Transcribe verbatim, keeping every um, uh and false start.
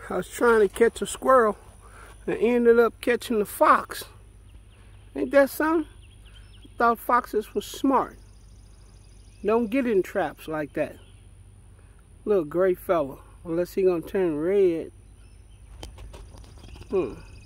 I was trying to catch a squirrel and ended up catching the fox. Ain't that something? I thought foxes was smart. Don't get in traps like that. Little gray fella, unless he gonna turn red. Hmm.